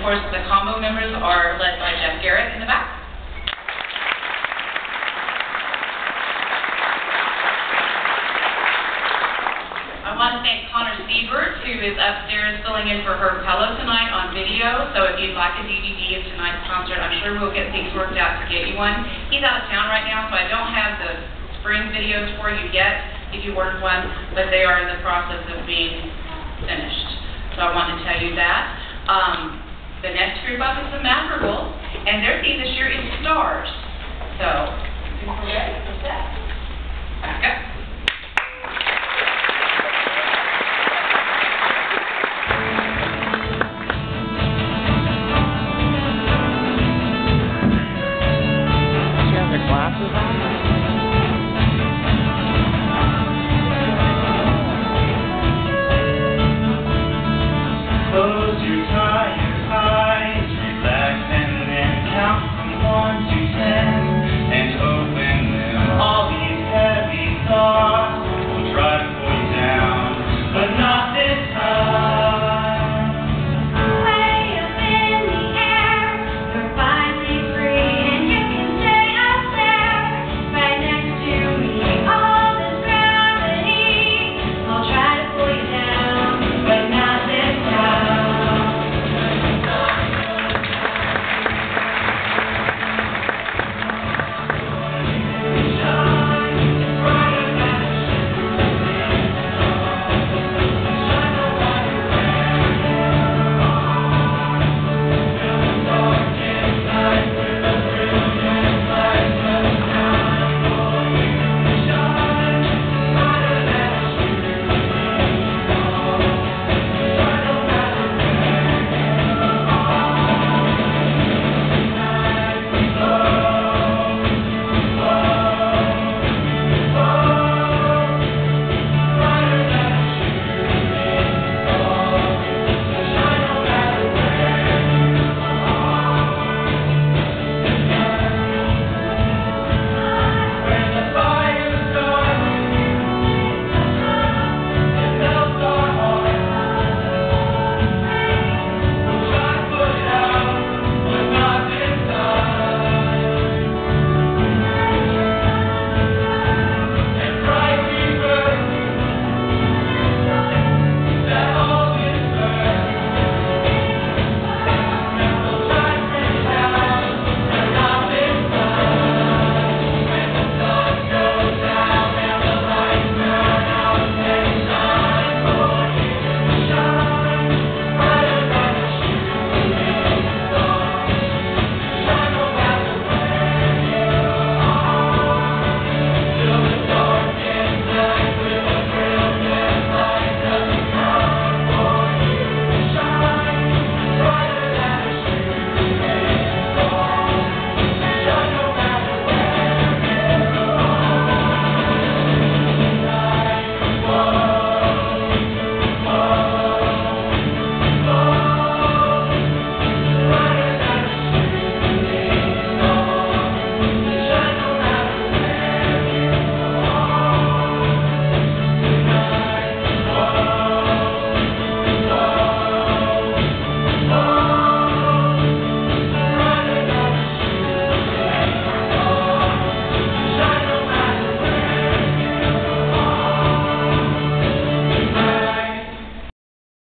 course, the combo members are led by Jeff Garrett in the back. I want to thank Connor Siebert, who is upstairs filling in for Herb Pello tonight on video. So if you'd like a DVD of tonight's concert, I'm sure we'll get things worked out to get you one. He's out of town right now, so I don't have the spring videos for you yet, if you ordered one, but they are in the process of being finished. So I wanted to tell you that. The next group up is the Madrigal, and their theme this year is stars. So, if we're ready, we're set. Back up. Close your tired eyes, relax and then count from 1